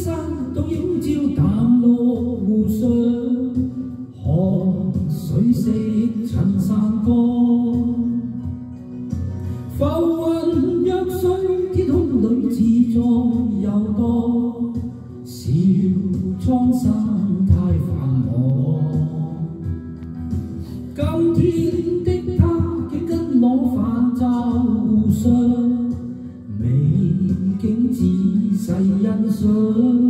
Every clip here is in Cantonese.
山都映照淡綠湖上，河水色襯山光，浮雲若水，天空裏自在遊蕩，小蒼生太繁忙。今天的他竟跟我泛舟湖上，美景仔細欣賞。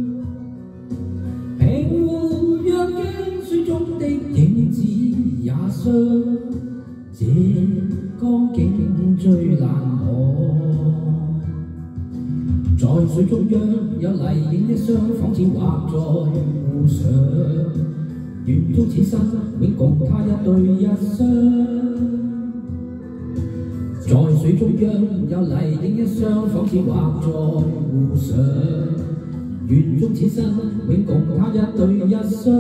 平湖若鏡，水中的影子也相，這光景最難忘。在水中央有麗影一雙，仿似畫在湖上。願中此生永共他一對一雙。在水中央有麗影一雙，仿似畫在湖上。願中此生永共他一對一雙。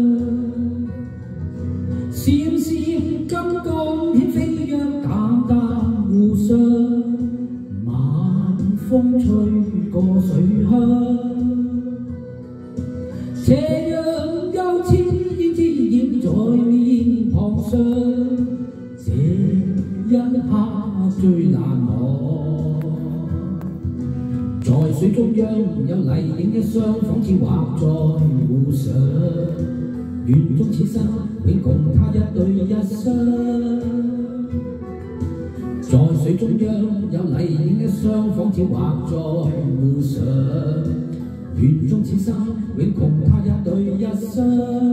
閃閃金光顯飛躍，淡淡湖上。晚風吹過水鄉，斜陽又似煙滋染在臉龐上，這一刻最難忘。在水中央有麗影一雙，仿似畫在湖上。願中此生永共他一對一雙。在水中央有麗影一雙，仿似畫在湖上。願中此生永共他一對一雙。